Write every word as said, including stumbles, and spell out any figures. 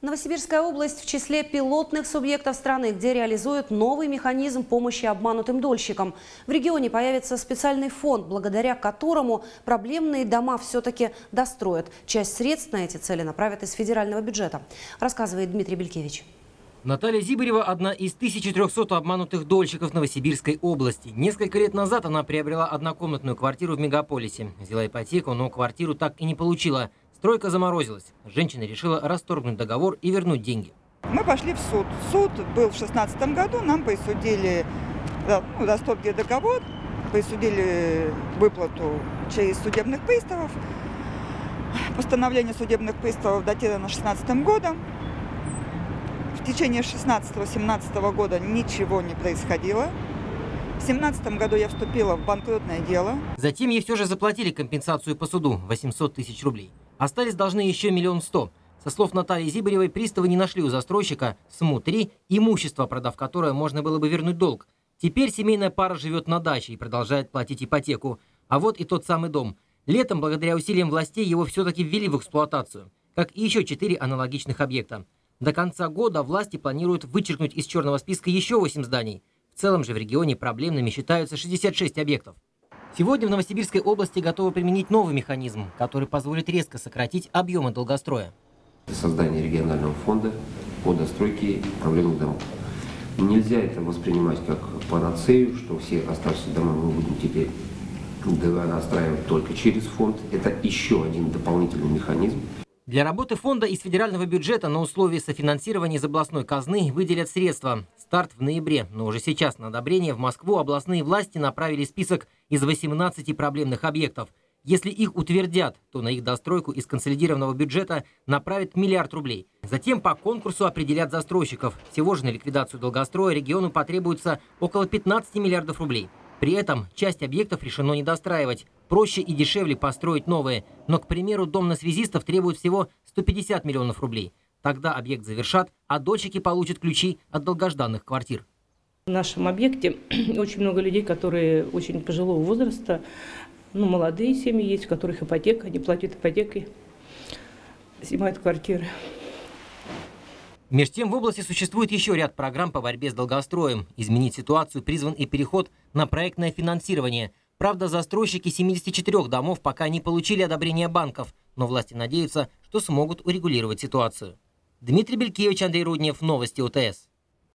Новосибирская область в числе пилотных субъектов страны, где реализуют новый механизм помощи обманутым дольщикам. В регионе появится специальный фонд, благодаря которому проблемные дома все-таки достроят. Часть средств на эти цели направят из федерального бюджета, рассказывает Дмитрий Белькевич. Наталья Зибарева – одна из тысячи трёхсот обманутых дольщиков Новосибирской области. Несколько лет назад она приобрела однокомнатную квартиру в мегаполисе. Взяла ипотеку, но квартиру так и не получила. Стройка заморозилась. Женщина решила расторгнуть договор и вернуть деньги. Мы пошли в суд. Суд был в шестнадцатом году. Нам присудили ну, расторгли договор, присудили выплату через судебных приставов. Постановление судебных приставов датировано шестнадцатым годом. В течение шестнадцатого-семнадцатого года ничего не происходило. В семнадцатом году я вступила в банкротное дело. Затем ей все же заплатили компенсацию по суду – восемьсот тысяч рублей. Остались должны еще миллион сто. Со слов Натальи Зибаревой, приставы не нашли у застройщика СМУ-три имущество, продав которое можно было бы вернуть долг. Теперь семейная пара живет на даче и продолжает платить ипотеку. А вот и тот самый дом. Летом, благодаря усилиям властей, его все-таки ввели в эксплуатацию. Как и еще четыре аналогичных объекта. До конца года власти планируют вычеркнуть из черного списка еще восемь зданий. В целом же в регионе проблемными считаются шестьдесят шесть объектов. Сегодня в Новосибирской области готовы применить новый механизм, который позволит резко сократить объемы долгостроя. Создание регионального фонда по достройке проблемных домов. Нельзя это воспринимать как панацею, что все оставшиеся дома мы будем теперь достраивать только через фонд. Это еще один дополнительный механизм. Для работы фонда из федерального бюджета на условии софинансирования из областной казны выделят средства. Старт в ноябре, но уже сейчас на одобрение в Москву областные власти направили список из восемнадцати проблемных объектов. Если их утвердят, то на их достройку из консолидированного бюджета направят миллиард рублей. Затем по конкурсу определят застройщиков. Всего же на ликвидацию долгостроя региону потребуется около пятнадцати миллиардов рублей. При этом часть объектов решено не достраивать. Проще и дешевле построить новые. Но, к примеру, дом на Связистов требует всего сто пятьдесят миллионов рублей. Тогда объект завершат, а дольщики получат ключи от долгожданных квартир. В нашем объекте очень много людей, которые очень пожилого возраста, ну, молодые семьи есть, у которых ипотека, они платят ипотекой, снимают квартиры. Между тем в области существует еще ряд программ по борьбе с долгостроем. Изменить ситуацию призван и переход на проектное финансирование. Правда, застройщики семидесяти четырёх домов пока не получили одобрения банков, но власти надеются, что смогут урегулировать ситуацию. Дмитрий Белькевич, Андрей Руднев, новости ОТС.